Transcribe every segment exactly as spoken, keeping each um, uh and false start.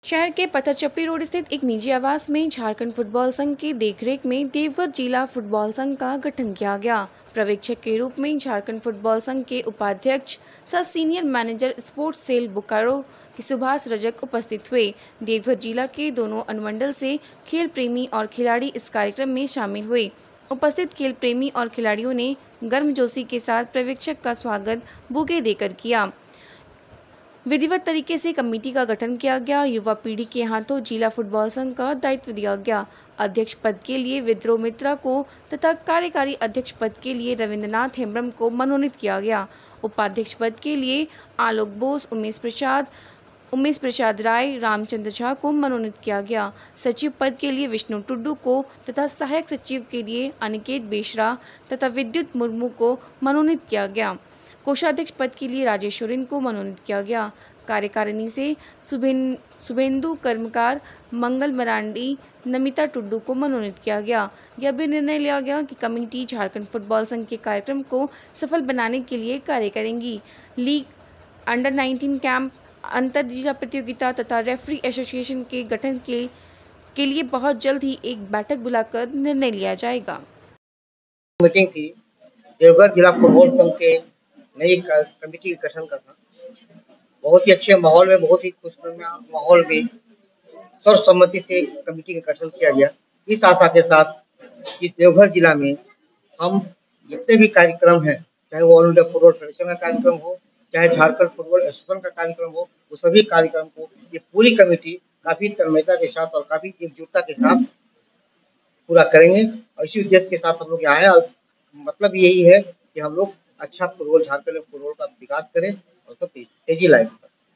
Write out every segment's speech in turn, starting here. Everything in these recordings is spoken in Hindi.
शहर के पत्थरचप्पी रोड स्थित एक निजी आवास में झारखंड फुटबॉल संघ की देखरेख में देवघर जिला फुटबॉल संघ का गठन किया गया। पर्यवेक्षक के रूप में झारखंड फुटबॉल संघ के उपाध्यक्ष सह senior manager sports cell Bokaro के सुभाष रजक उपस्थित हुए। देवघर जिला के दोनों अनुमंडल से खेल प्रेमी और खिलाड़ी इस कार्यक्रम में शामिल हुए। उपस्थित खेल प्रेमी और खिलाड़ियों ने गर्मजोशी के साथ पर्यवेक्षक का स्वागत बुके देकर किया। विधिवत तरीके से कमेटी का गठन किया गया। युवा पीढ़ी के हाथों जिला फुटबॉल संघ का दायित्व दिया गया। अध्यक्ष पद के लिए विद्रोह मित्रा को तथा कार्यकारी अध्यक्ष पद के लिए रविंद्रनाथ हेम्ब्रम को मनोनीत किया गया। उपाध्यक्ष पद के लिए आलोक बोस, उमेश प्रसाद उमेश प्रसाद राय, रामचंद्र झा को मनोनीत किया गया। सचिव पद के लिए विष्णु टुड्डू को तथा सहायक सचिव के लिए अनिकेत बेशरा तथा विद्युत मुर्मू को मनोनीत किया गया। कोषाध्यक्ष पद के लिए राजेश सोरेन को मनोनीत किया गया। कार्यकारिणी से शुभेंदु कर्मकार, मंगल मरांडी, नमिता टुड्डू को मनोनीत किया गया। यह भी निर्णय लिया गया कि कमेटी झारखंड फुटबॉल संघ के कार्यक्रम को सफल बनाने के लिए कार्य करेंगी। लीग, अंडर नाइनटीन कैंप, अंतर जिला प्रतियोगिता तथा रेफरी एसोसिएशन के गठन के, के लिए बहुत जल्द ही एक बैठक बुलाकर निर्णय लिया जाएगा। मीटिंग थी देवघर जिला फुटबॉल संघ के नई कमेटी का गठन करना, बहुत ही अच्छे माहौल में, बहुत ही खुशनुमा माहौल में सर्वसम्मति से कमेटी का गठन किया गया। इस आशा के साथ कि देवघर जिला में हम जितने भी कार्यक्रम हैं, चाहे वो ऑल इंडिया फुटबॉल फेडरेशन का कार्यक्रम हो, चाहे झारखंड फुटबॉल एसोसिएशन का कार्यक्रम हो, वो सभी कार्यक्रम को ये पूरी कमेटी काफी तन्मयता के साथ और काफी एकजुटता के साथ पूरा करेंगे। और इसी उद्देश्य के साथ हम लोग यहाँ है और मतलब यही है कि हम लोग अच्छा फुटबॉल, झारखंड में फुटबॉल का विकास करें और तो तेजी लाए।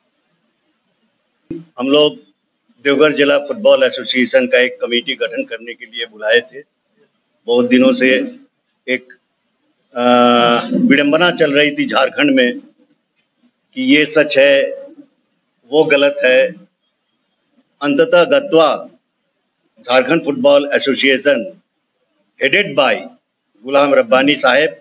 हम लोग देवघर जिला फुटबॉल एसोसिएशन का एक कमेटी गठन करने के लिए बुलाए थे। बहुत दिनों से एक विडंबना चल रही थी झारखंड में कि ये सच है वो गलत है। अंततः गत्वा Jharkhand football association headed by Ghulam Rabbani साहेब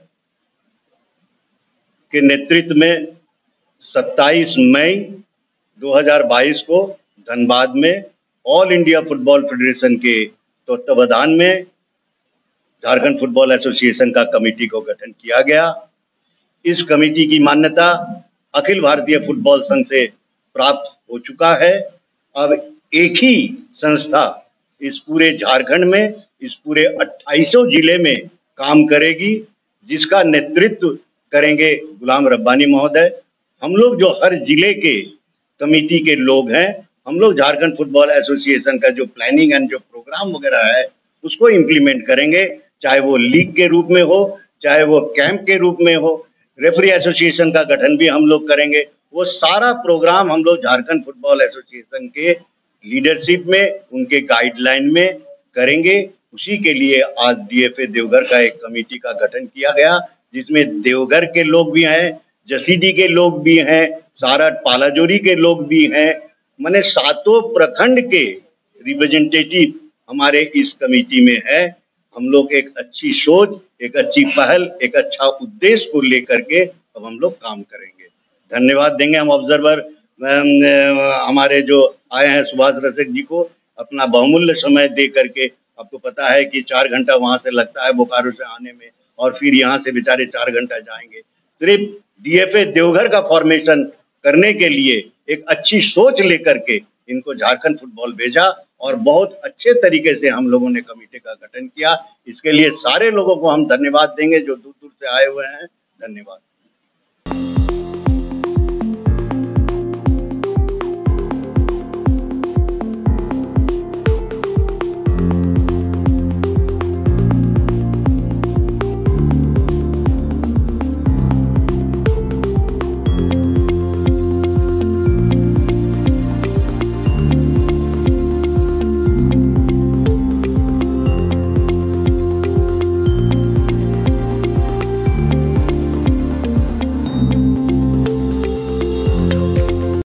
के नेतृत्व में सत्ताईस मई दो हज़ार बाईस को धनबाद में ऑल इंडिया फुटबॉल फेडरेशन के तत्वावधान में झारखंड फुटबॉल एसोसिएशन का कमेटी को गठन किया गया। इस कमेटी की मान्यता अखिल भारतीय फुटबॉल संघ से प्राप्त हो चुका है। अब एक ही संस्था इस पूरे झारखंड में, इस पूरे अट्ठाईसों जिले में काम करेगी, जिसका नेतृत्व करेंगे गुलाम रब्बानी महोदय। हम लोग जो हर जिले के कमेटी के लोग हैं, हम लोग झारखंड फुटबॉल एसोसिएशन का जो प्लानिंग एंड जो प्रोग्राम वगैरह है उसको इम्प्लीमेंट करेंगे, चाहे वो लीग के रूप में हो, चाहे वो कैंप के रूप में हो। रेफरी एसोसिएशन का गठन भी हम लोग करेंगे। वो सारा प्रोग्राम हम लोग झारखंड फुटबॉल एसोसिएशन के लीडरशिप में, उनके गाइडलाइन में करेंगे। उसी के लिए आज डीएफए देवघर का एक कमेटी का गठन किया गया, जिसमें देवघर के लोग भी हैं, जसीडीह के लोग भी हैं, सारठ पालाजोरी के लोग भी हैं। माने सातों प्रखंड के रिप्रेजेंटेटिव हमारे इस कमेटी में है। हम लोग एक अच्छी सोच, एक अच्छी पहल, एक अच्छा उद्देश्य को लेकर के अब हम लोग काम करेंगे। धन्यवाद देंगे हम ऑब्जर्वर हमारे जो आए हैं सुभाष रजक जी को अपना बहुमूल्य समय दे करके। आपको पता है कि चार घंटा वहां से लगता है बोकारो से आने में, और फिर यहाँ से बेचारे चार घंटा जाएंगे सिर्फ डीएफए देवघर का फॉर्मेशन करने के लिए। एक अच्छी सोच लेकर के इनको झारखंड फुटबॉल भेजा और बहुत अच्छे तरीके से हम लोगों ने कमेटी का गठन किया। इसके लिए सारे लोगों को हम धन्यवाद देंगे जो दूर दूर से आए हुए हैं। धन्यवाद।